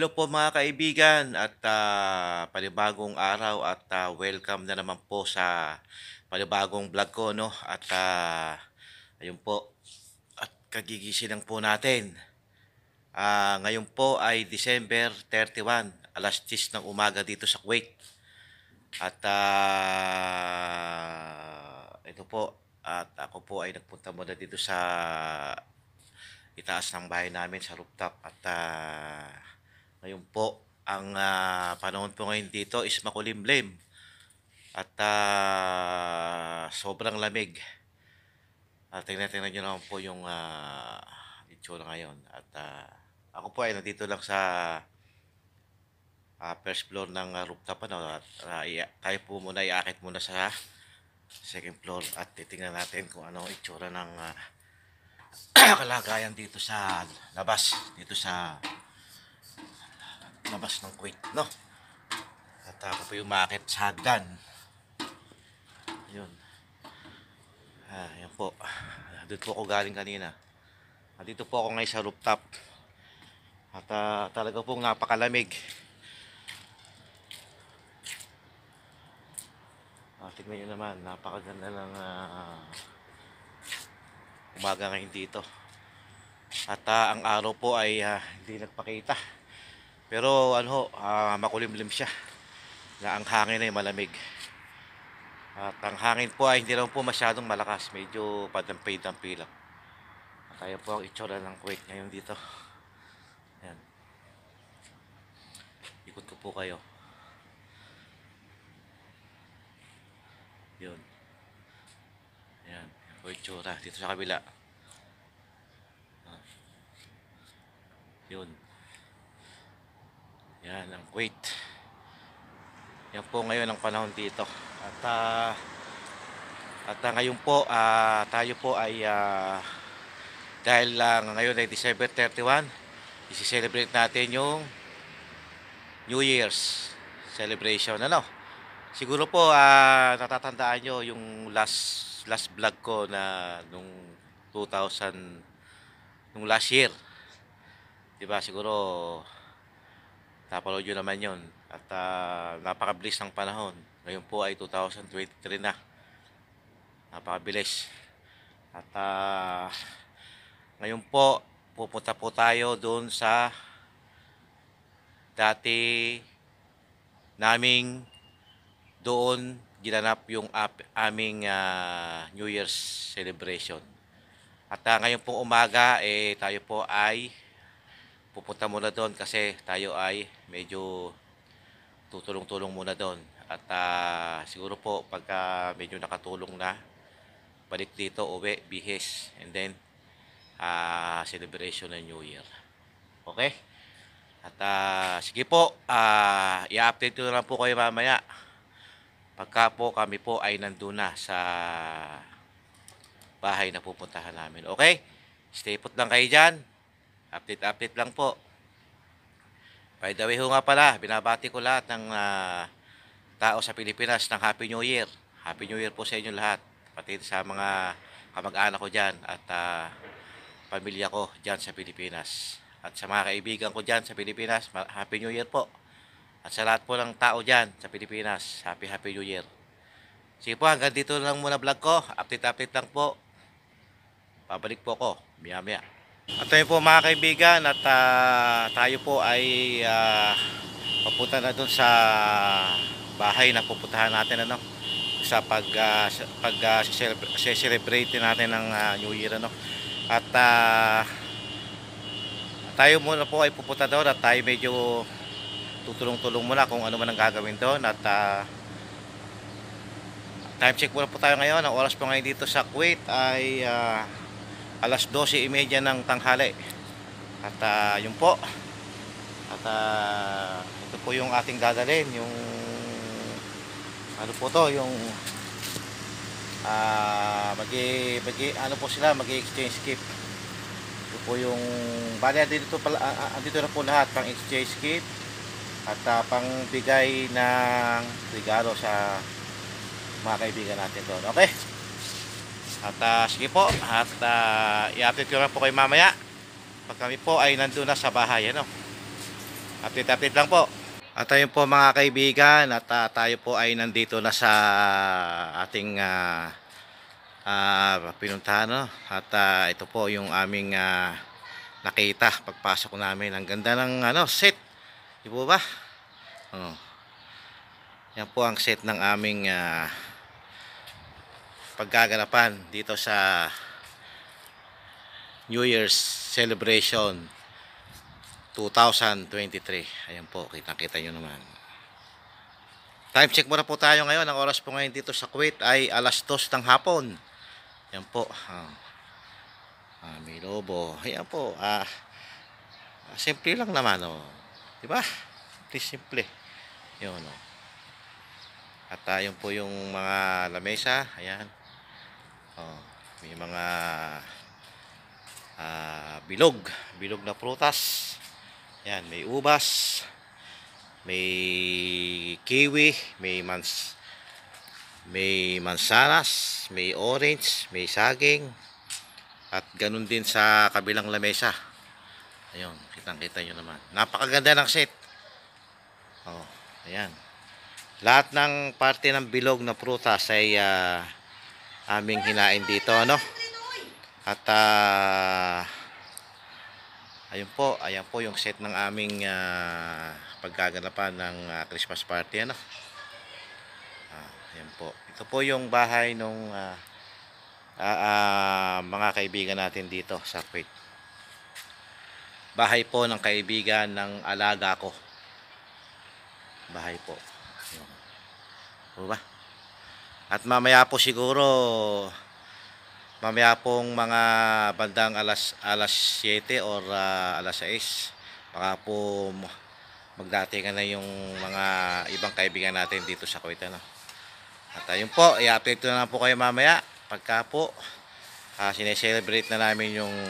Hello po mga kaibigan at panibagong araw at welcome na naman po sa panibagong vlog ko, no? At ayun po, at kagigising lang po natin. Ngayon po ay December 31, alas 10 ng umaga dito sa Kuwait. At ito po, at ako po ay nagpunta muna dito sa itaas ng bahay namin sa rooftop at ngayon po ang panahon po ngayon dito is makulimlim at sobrang lamig. Tingnan nyo naman po yung itsura ngayon at ako po ay nandito lang sa first floor ng rooftop at tayo po muna iakit muna sa second floor at titingnan natin kung ano ang itsura ng kalagayan dito sa labas, dito sa labas ng Kuwait, no? At ako po yung maakit sa hagdan. Yun. Yan po. Doon po ako galing kanina. Dito po ako ngayon sa rooftop. At talaga pong napakalamig. Tignan nyo naman, napakaganda ng umaga ngayon dito. At ang araw po ay hindi nagpakita. Pero makulimlim siya. Na ang hangin ay malamig. At ang hangin po ay hindi naman po masyadong malakas. Medyo padampi-dampi lang. At ayan po ang itsura ng Kuwait ngayon dito. Ayan. Ikot ko po kayo. Yun. Ayan. Ayan po itsura dito sa kabila. Yun. Yan ang Kuwait. Yan po ngayon ang panahon dito. At ngayon po tayo po ay dahil ngayon ay December 31, isi-celebrate natin yung New Year's celebration. Siguro po natatandaan nyo yung last vlog ko na nung 2000 nung last year. Diba siguro napanood nyo naman yun. At napakabilis ng panahon. Ngayon po ay 2023 na. Napakabilis. At ngayon po, pupunta po tayo doon sa dati naming doon ginanap yung aming New Year's celebration. At ngayon pong umaga, tayo po ay pupunta muna doon kasi tayo ay medyo tutulong-tulong muna doon. At siguro po pagka medyo nakatulong na, balik dito, uwi, bihis, and then celebration ng New Year. Okay? At sige po, i-update ko na lang po kayo mamaya pagka po kami po ay nandun na sa bahay na pupuntahan namin. Okay? Stay put lang kayo dyan. Update lang po. By the way ho nga pala, binabati ko lahat ng tao sa Pilipinas ng Happy New Year. Happy New Year po sa inyo lahat. Pati sa mga kamag-anak ko dyan at pamilya ko dyan sa Pilipinas. At sa mga kaibigan ko dyan sa Pilipinas, Happy New Year po. At sa lahat po ng tao dyan sa Pilipinas, Happy New Year. Sige po, hanggang dito lang muna vlog ko. Update lang po. Pabalik po ako. Maya. At ayun po mga kaibigan at tayo po ay papunta na dun sa bahay na pupuntahan natin sa celebrate natin ng New Year at tayo muna po ay pupunta doon at tayo medyo tutulong-tulong muna kung ano man ang gagawin doon at time check muna po tayo ngayon. Ang oras po ngayon dito sa Kuwait ay alas 12:30 ng tanghali. At yun po. At ito po yung ating dadalhin, yung ano po to, yung ano po sila, magi-exchange gift. Ito po yung bali andito na po lahat, pang exchange gift at pang bigay ng regalo sa mga kaibigan natin doon. Okay? At sige po, at i-update ko lang po kayo mamaya pag kami po ay nandun na sa bahay. Update lang po. At ayun po mga kaibigan, at tayo po ay nandito na sa ating pinuntahan, no? At ito po yung aming nakita pagpasok namin. Ang ganda ng set. Di po ba? Oh. Yan po ang set ng aming paggaganapan dito sa New Year's celebration 2023. Ayan po, kitang-kita nyo naman. Time check muna po tayo ngayon. Ang oras po ngayon dito sa Kuwait ay alas 2 ng hapon. Ayan po. May lobo. Ayan po. Simple lang naman. Oh. Diba? Simple. Yun. Oh. At yun po yung mga lamesa. Ayan. Oh. May mga bilog na prutas. Yan, may ubas, may kiwi, may mansanas, may orange, may saging, at ganun din sa kabilang lamesa. Ayun, kitang-kita nyo naman. Napakaganda ng set. Oh, ayan. Lahat ng parte ng bilog na prutas ay aming hinain dito, ano? At ayan po yung set ng aming paggaganapan ng Christmas party, ano. Ayan po. Ito po yung bahay nung mga kaibigan natin dito sa Kuwait. Bahay po ng kaibigan ng alaga ko. Bahay po. Ayan. Diba? At mamaya po siguro, mamaya pong mga bandang alas 7 or alas 6, baka po magdatingan na yung mga ibang kaibigan natin dito sa Kuwait, ano. At ayun po, i-update na lang po kayo mamaya pagka po sineselebrate na namin yung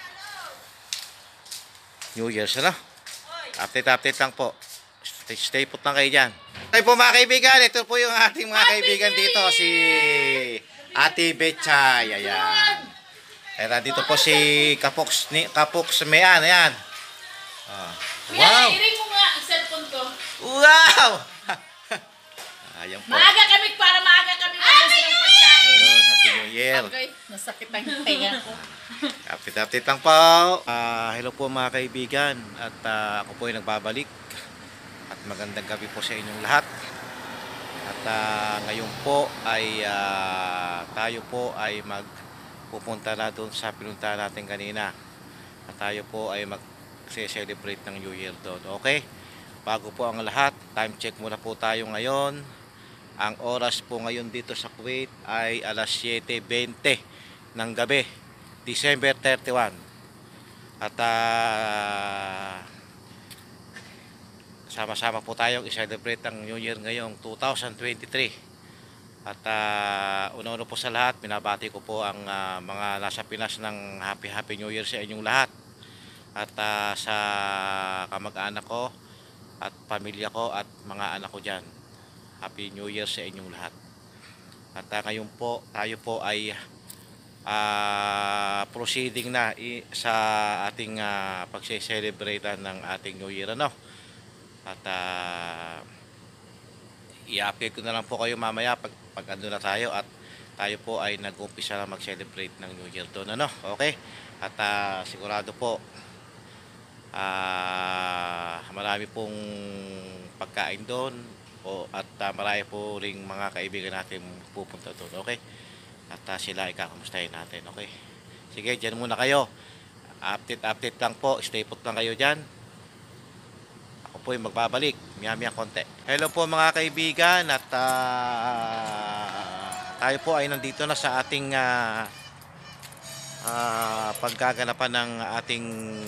New Year's, ano. Update lang po. Stay put lang kayo dyan. Ay po mga kaibigan, ito po yung ating mga kaibigan dito, si Ate Betchay, ayan. Kaya dito po si Kapoks Mean, ayan. Wow! Iring mo nga ang cellphone ko. Wow! Ayan po. Maaga kami magbus ng pagkain. Ayun, Happy New Year. Okay, nasakit ang tenga ko. Update lang po. Hello po mga kaibigan. At ako po ay nagbabalik. At magandang gabi po sa inyong lahat. At ngayon po ay tayo po ay magpupunta na doon sa pinuntahan natin kanina. At tayo po ay mag-celebrate ng New Year doon. Okay? Bago po ang lahat, time check muna po tayo ngayon. Ang oras po ngayon dito sa Kuwait ay alas 7:20 ng gabi, December 31. At sama-sama po tayong i-celebrate ang New Year ngayong 2023. At una-una po sa lahat, binabati ko po ang mga nasa Pinas ng Happy New Year sa inyong lahat. At sa kamag-anak ko at pamilya ko at mga anak ko dyan, Happy New Year sa inyong lahat. At ngayon po, tayo po ay proceeding na sa ating pagse-celebrate ng ating New Year, ano. At i-update ko na lang po kayo mamaya pag ando na tayo at tayo po ay nag-umpisa na mag-celebrate ng New Year doon, ano. Okay? At sigurado po marami pong pagkain doon at marami po ring mga kaibigan natin pupunta doon. Okay? At sila ikakamustahin natin. Okay? Sige, dyan muna kayo. Update lang po. Stay put lang kayo dyan. Po ay magbabalik maya konti. Hello po mga kaibigan, at tayo po ay nandito na sa ating paggaganapan ng ating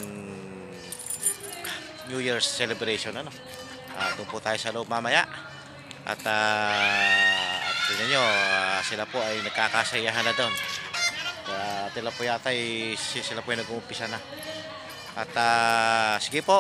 New Year's celebration, ano. Doon po tayo sa loob mamaya at tingnan nyo, sila po ay nagkakasayahan na doon. Sila po yata sila po ay nag-uumpisa na. At sige po.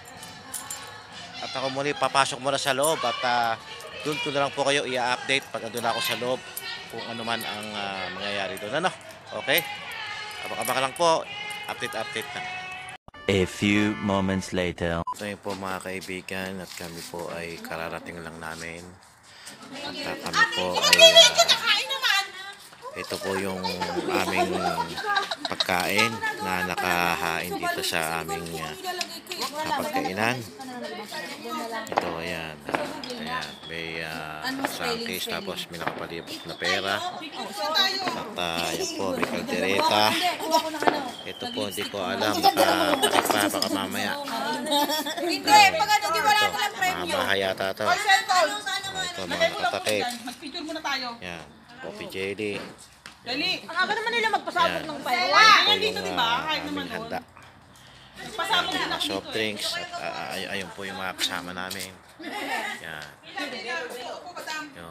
At ako muli papasok muna sa loob at doon ko na lang po kayo i-update pag andun ako sa loob kung ano man ang mangyayari doon, ano. Okay? Abang-abang lang po. Update lang. A few moments later. So yun po mga kaibigan, at kami po ay kararating lang namin. At kami po ay ito po yung aming pagkain na nakahain dito sa aming pagkainan. Ito, ayan. Ayan, may sangkis, tapos may nakapalibot na pera. At yan po, may kaldereta. Ito po, hindi ko alam. Baka mamaya. Hindi, pag ano, di wala ka lang premyo. Mga yata ito. Ito, mga nakatakip. Mag-picture muna tayo. Yan, coffee jelly. Dali. Ang aga naman nila magpasabot ng pera. Ito Dito, di ba? Kahit yung naman aming handa. Pasabot din Mga ako soft dito. drinks. At ayun po yung mga kasama namin. Yan. Yun.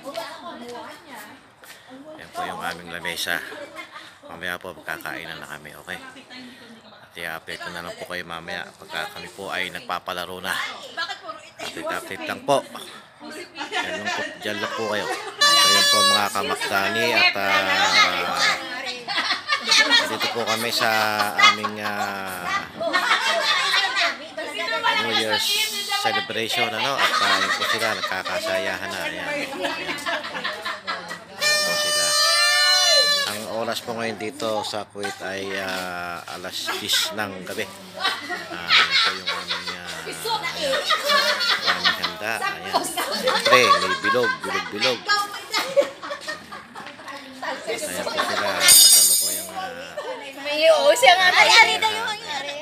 Yan po yung aming lamesa. Mamaya po magkakainan na kami, okay? At i-update ko na lang po kayo mamaya pagka kami po ay nagpapalaro na. Update lang po. Diyan lang po kayo. Ayun po mga kamakdani at dito po kami sa aming New Year's celebration, ano, at yun po sila nagkakasayahan na. Ayan. Po sila. Ang oras po ngayon dito sa Kuwait ay alas 10 ng gabi. Ayan po yung aming handa. Ayan. Siyempre, may bilog. Ayan po sila. Kasalukuyang May siya nga. Ay, ari na yung nangyari.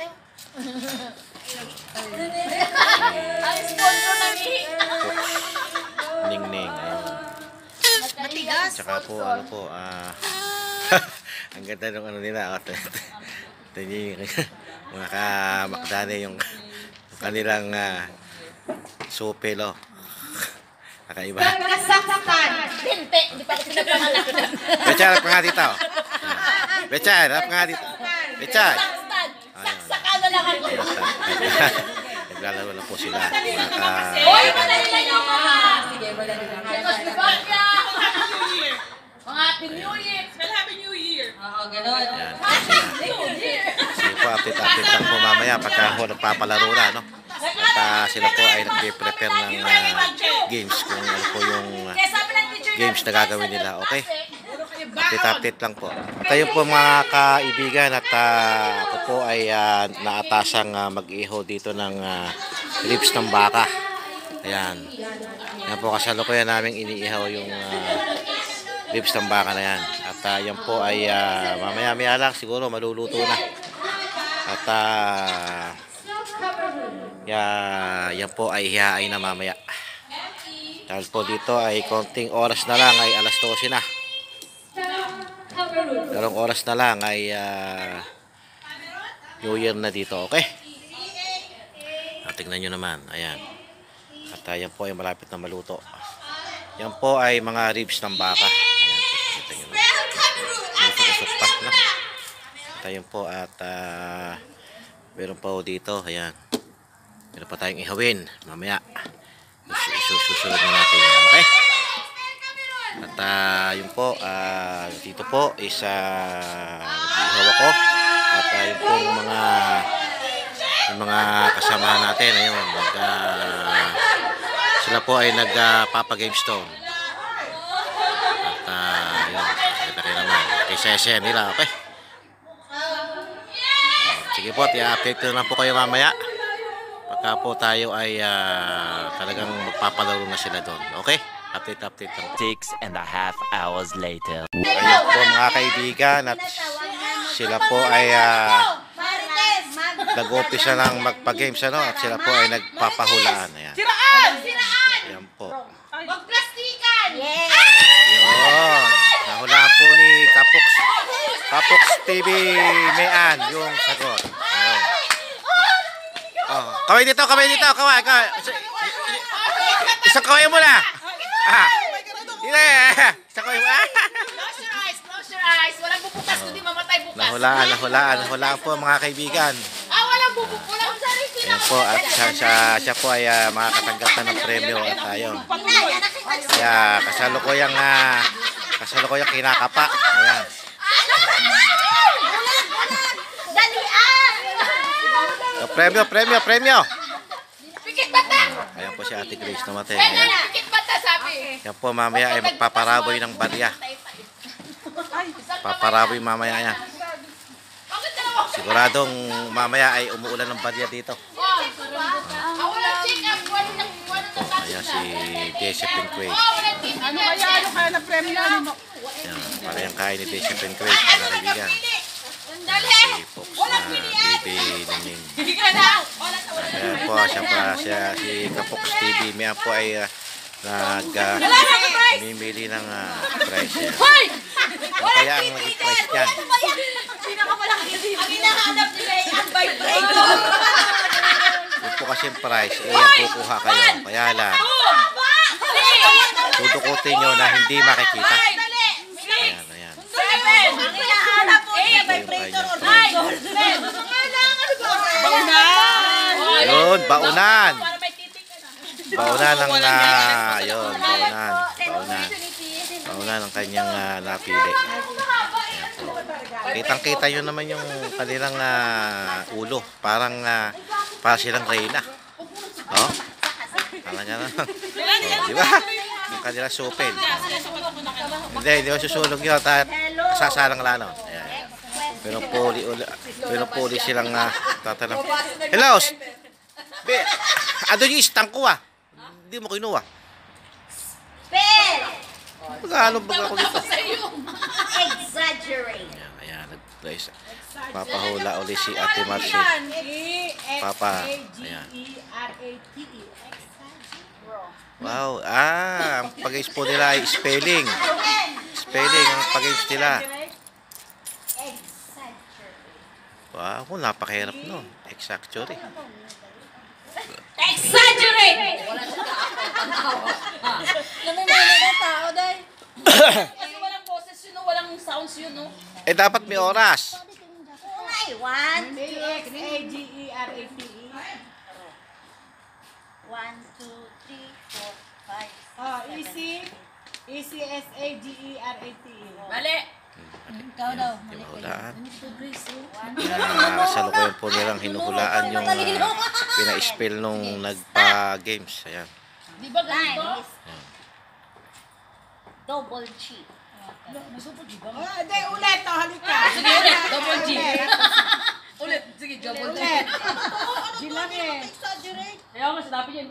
Ang sponsor na ni Ningning. Ayun. Matigas. Tsaka po, ano po, ang ganda ng ano nila. Ito yung mga kamakdani yung kanilang supelo. Kakaiba. Nasaksakan. Hindi, hindi pa ako pinapangalan. Becha, harap ka nga dito. Becha, harap ka nga dito. Becha. Saksakan na lang ako. Naglalaro na po sila. Hoy, madali lang yung mga. Sige, madali lang. Mga Happy New Year. Well, Happy New Year! Oo, gano'n. Yan. Sige po, update lang po mamaya pagka ako nagpapalaro na, no? At sila po ay nag-prepare ng games kung ano po yung games na gagawin nila, okay? Update lang po. Tayo po mga kaibigan at ako po ay naatasang mag-iho dito ng ribs ng baka. Ayan. Yan po kasalukuyan namin iniihaw yung ribs ng baka na yan. At yan po ay mamaya-maya lang siguro maluluto na. At yan po ay hihain na mamaya. Dahil po dito ay konting oras na lang ay alas 12 na. Dalawang oras na lang ay New Year na dito, okay? Tingnan nyo naman, ayan. At yan po ay malapit na maluto. Yan po ay mga ribs ng baka. Ayan, kita nyo naman. Usok-usok pa, no? At ayun po at meron pa po dito, ayan. Meron pa tayong ihawin mamaya. Susunod na natin yan, okay? At yun po, dito po is nag-ihaw ako. At yun po yung mga kasamahan natin, ayun, sila po ay nagpapagame stone. At yun, kita kayo naman. Kaya nila, okay? Sige po, i-update ko lang po kayo mamaya. Pagka po tayo ay talagang magpapalaro na sila doon. Okay? Update lang. 6.5 hours later. Ayun po mga kaibigan at sila po ay nag-umpisa lang magpa-games, ano? At sila po ay nagpapahulaan. Ayan. Siraan! Ayan po. Magplastikan! Yeah! Yun. Nahulaan po ni Kapox TV Mayan yung sagot. Ayun. Oh, kaway dito. Kaway. Isang kaway mo na. Isang kaway mo. Close your eyes. Walang bubukas kundi mamatay bukas. Nahulaan po mga kaibigan. Walang bubukas. Walang sarili. Ayan po at siya po ay makakatanggap na ng premyo at ayun. Kaya kasalukuyang kinakapa. Ayan. Dalian! Premyo, premyo, premyo. Pikit bata! Ayan po si Ate Grace namatay. Yan Ayan. na, pikit bata sabi. Yan po mamaya ay magpaparaboy ng barya. Paparaboy mamaya yan. Bakit dalawa? Siguradong mamaya ay umuulan ng barya dito. Walang check up. Walang Ayan si Josephine Quaid. walang TV. Ano kaya na premyo? Ano? Ayan, para yung kain ni Josephine Quaid, mga kaibigan. Dali! Si Fox na Bibi Ningning. Hindi ka na! Ayan po, si Kapox TV. May po ay mimili ng price. Yan. Hoy! Ano kaya ang naging price dyan? Ang hinahanap nila ay ang vibrator. Yung po kasi yung price, yan kukuha kayo. Kaya lang, tutukutin nyo na hindi makikita. Ayan, ayan. Ang hinahanap po ay vibrator or Baunan! Yun, baunan. Para may titik ka na. Baunan ang yun, baunan. Baunan ang kanyang napili. Kitang-kita nyo naman yung kanilang ulo. Parang silang reyna. Oh? Talaga na. Oh, di ba? Yung kanilang supin. Hindi ko susulog yun. Sasalang lano. Ayan. Pero puli silang tatanong. Hello! Ano yung istang ko Hindi mo kinuha. Magkano ba ako dito? Exaggerate. Ayan, nag-place. Papahula uli si Ate Marcy. Papa. Ayan. Wow. Ang pag-games po nila ay spelling. Spelling ang pag-games nila. Wow, napakahirap no. Exactly. Exaggerate! Namimili ka tao, day. Kasi walang boses yun, walang sounds yun, no? Dapat may oras. Ay, 1, 2, Exagerate. 1, 2, 3, 4, 5. Oh, easy. Easy. Mali. Ikaw daw. Hinuhulaan. Salukuyan po nilang hinuhulaan yung pina-spell nung nagpa-games. Ayan. Di ba ganito? Double G. Day, ulit. Halika. Sige, ulit. Double G. Ulit. Sige, double G. Ulit. G lang eh. Exaggerate. Kaya nga, sinabi niya yung T.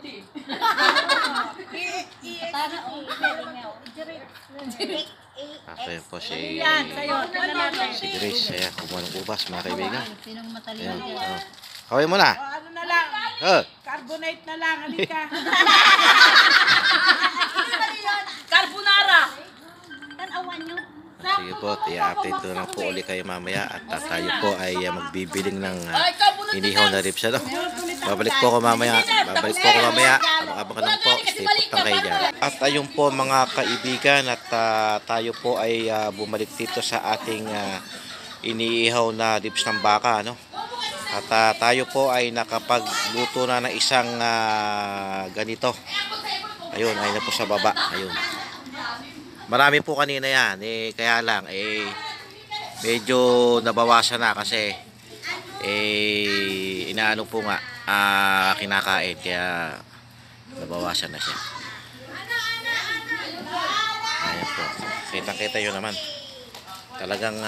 Tana, exaggerate. Ayan po si Sa'yo. Tignan natin. Grace. Ayan, kumuha ng ubas mga kaibigan. Sinong matalino Ayan. dyan? Oh. Kaway mo na. Oh, ano na lang. Carbonate na lang. Halika. Carbonara. Tanawan nyo. Sige po, i-update ko lang po ulit kayo mamaya at tayo po ay magbibiling ng Ay, carbonara. inihaw na ribs. Babalik po ako mamaya. Abang ka lang po. Stay put lang kayo dyan. At ayun po mga kaibigan at tayo po ay bumalik dito sa ating iniihaw na ribs ng baka. No? At tayo po ay nakapagluto na ng isang ganito. Ayun, ayun na po sa baba. Ayun. Marami po kanina yan. Kaya lang, medyo nabawasan na kasi inaano po nga, kinakain. Kaya nabawasan na siya. Ayan po. Kita-kita yun naman. Talagang,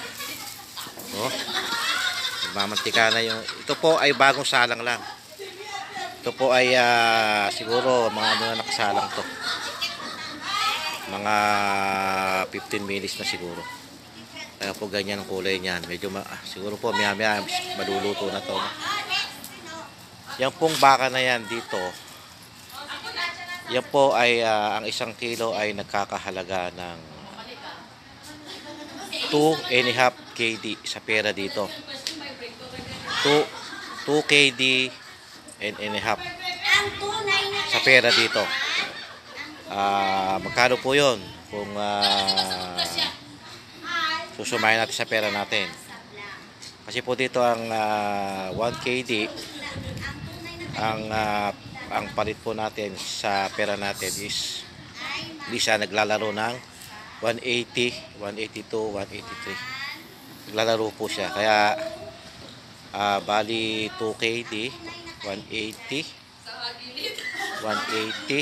nagmamantika na yung, ito po ay bagong salang lang. Ito po ay siguro mga ano na nakasalang to. Mga 15 minutes na siguro. Kaya po ganyan ang kulay niyan. Medyo siguro po maya-maya maluluto na to. Yan pong baka na yan dito. Yan po ay ang 1 kilo ay nagkakahalaga ng 2.5 KD sa pera dito. 2 KD and a half sa pera dito. Magkano po yun kung susumahin natin sa pera natin? Kasi po dito ang 1 KD ang palit po natin sa pera natin is hindi siya naglalaro ng 180, 182, 183. Naglalaro po siya. Kaya Bali 2KD, 180, 180.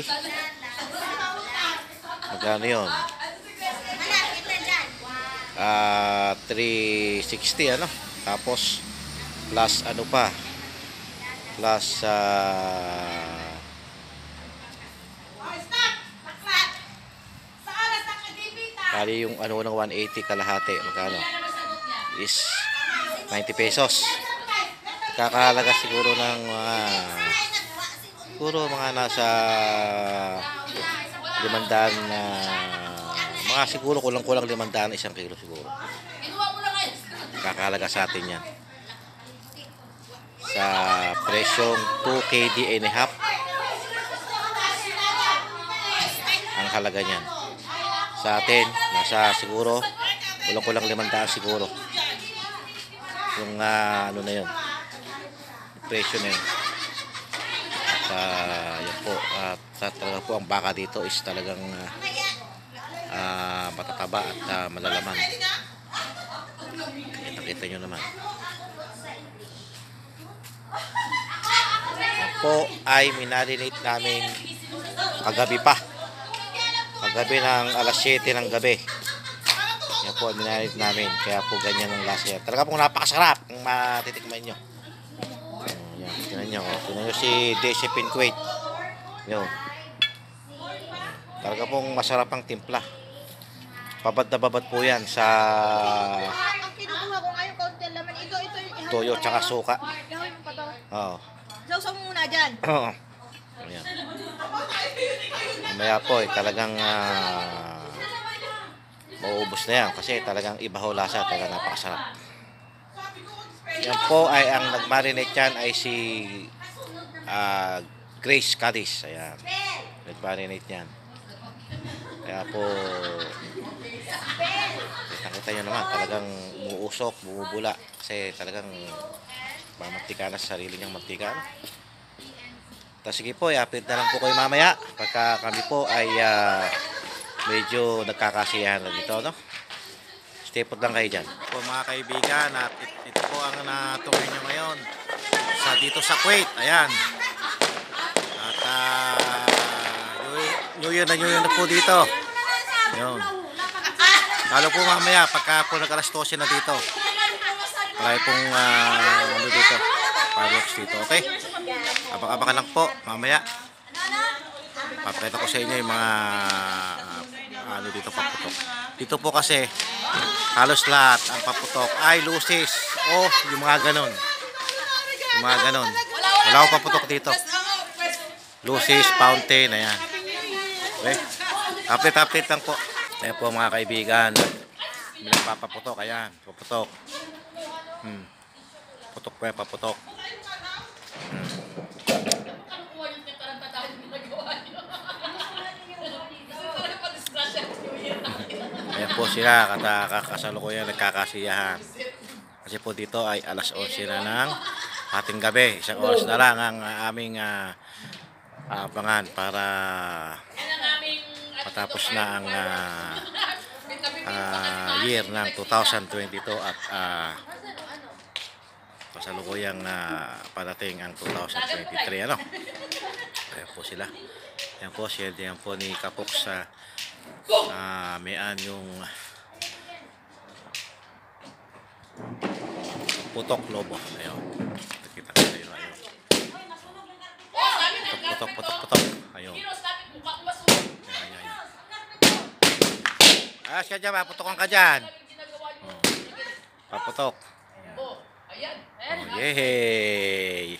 Magkano yun? 360 ano? Tapos plus ano pa? Plus bali yung ano ng 180 kalahati, magkano? Is 90 pesos. Kakahalaga siguro ng siguro mga nasa 500 na mga siguro kulang-kulang 500 isang kilo siguro. Kakahalaga sa atin yan. Sa presyong 2KD and a half ang halaga niyan. Sa atin, nasa siguro kulang-kulang 500 siguro. Yung ano na yun, presyo na yun. At yan po, talaga po ang baka dito is talagang matataba at malalaman. Nakita nyo naman. Yan po ay minarinate namin kagabi pa. Kagabi ng alas 7 ng gabi. Yan po, minarinate namin. Kaya po ganyan ang lasa yan. Talaga pong napakasarap kung matitikman nyo. Yan, tingnan nyo. Tingnan nyo si Desipin Kuwait. Yun. Talaga pong masarap ang timpla. Babad na babad po yan sa Ang kinukuha ko ngayon, kaunti laman. Ito. toyo tsaka suka. Gawin mo pa to. Oo. Sausaw mo muna dyan. Oo. Ayan. Mamaya po talagang mauubos na yan kasi talagang iba ho lasa, talagang napakasarap. Yan po ay ang nagmarinate yan ay si Grace Cadiz. Ayan. Nagmarinate yan. Kaya po nakita nyo naman talagang umuusok, bumubula kasi talagang mamantika na sa sarili niyang mantika. Tapos sige po, i-update na lang po kayo mamaya pagka kami po ay medyo nagkakasiyahan na dito, no? Stay put lang kayo dyan. Po mga kaibigan, at ito po ang natungin nyo ngayon dito sa Kuwait. Ayan. At New Year na po dito. Yun. Lalo po mamaya pagka po nag-alas 12 na dito. Marami pong ano dito, fireworks dito, okay? Abang-abangan lang po mamaya. Papakita ko sa inyo yung mga ano dito paputok. Dito po kasi halos lahat ang paputok ay lucis o yung mga ganon. Yung mga ganon. Wala akong paputok dito. Lucis, fountain, ayan. Okay? Update lang po. Ayan po mga kaibigan. May nagpapaputok, ayan. Paputok. Putok po yan, paputok. Ayan po sila, kasalukuyan nagkakasiyahan. Kasi po dito ay alas 11 na ng ating gabi. Isang oras na lang ang aming abangan para matapos na ang year ng 2022 at kasalukuyang parating ang 2023, ano? Ayan po sila. Ayan po, yan po ni Kapok sa mayan yung putok lobo. Ayun. Kita ko sa iyo. Ayun. Putok. Ayun. Ayan. Ayos ka dyan, paputokan ka dyan. Oh. Paputok. Oh, yay!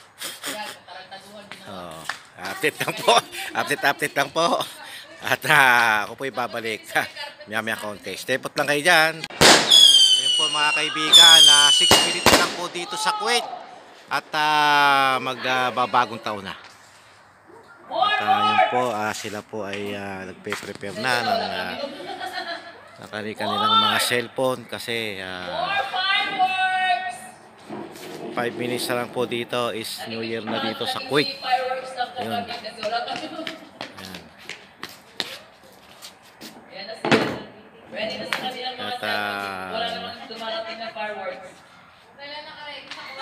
Oh, update lang po. At ako po ibabalik. Maya konti. Stay put lang kayo dyan. Ayun po mga kaibigan, 6 minutes lang po dito sa Kuwait. At magbabagong taon na. At yun po, sila po ay nagpe-prepare na ng kanilang mga cellphone kasi 5 minutes na lang po dito is New Year na dito sa Kuwait. Ayun. At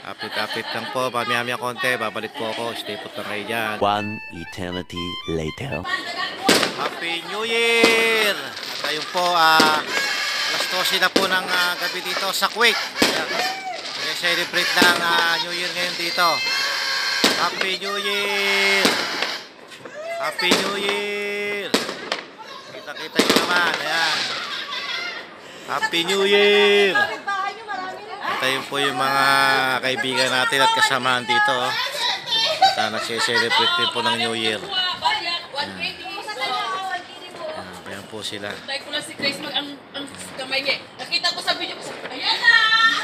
Update lang po. Mamaya konti. Babalik po ako. Stay put lang kayo dyan. One eternity later. Happy New Year! At ayun po, alas 12 na po ng gabi dito sa Kuwait. Celebrate ng New Year ngayon dito. Happy New Year! Happy New Year! Kita-kita nyo naman. Ayan. Happy New Year! At ayun po yung mga kaibigan natin at kasamahan dito. At nagse-celebrate din po ng New Year. Ayan po sila. Tayo ko lang si Grace ang kamay niya. Nakita ko sa video ko. Ayan na!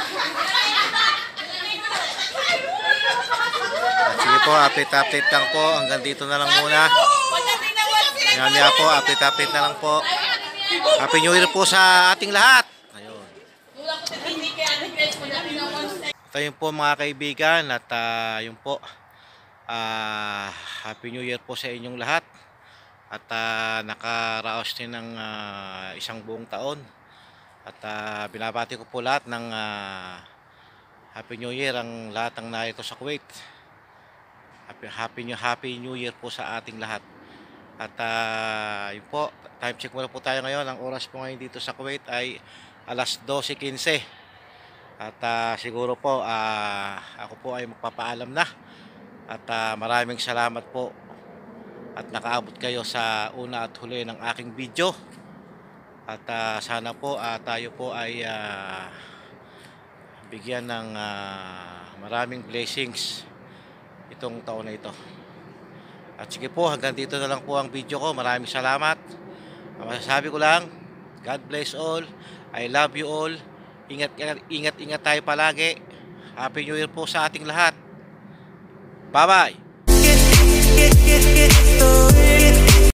Sige po, update lang po. Hanggang dito na lang muna. Mamaya po, update na lang po. Happy New Year po sa ating lahat. Ayun. Ito yun po mga kaibigan at yun po. Happy New Year po sa inyong lahat. At nakaraos din ng isang buong taon. At binabati ko po lahat ng Happy New Year ang lahat ng narito sa Kuwait. Happy New Year po sa ating lahat. At yun po, time check muna po tayo ngayon. Ang oras po ngayon dito sa Kuwait ay alas 12:15. At siguro po ako po ay magpapaalam na. At maraming salamat po. At nakaabot kayo sa una at huli ng aking video. At sana po tayo po ay bigyan ng maraming blessings itong taon na ito. At sige po, hanggang dito na lang po ang video ko. Maraming salamat. Ang masasabi ko lang, God bless all. I love you all. Ingat tayo palagi. Happy New Year po sa ating lahat. Bye-bye.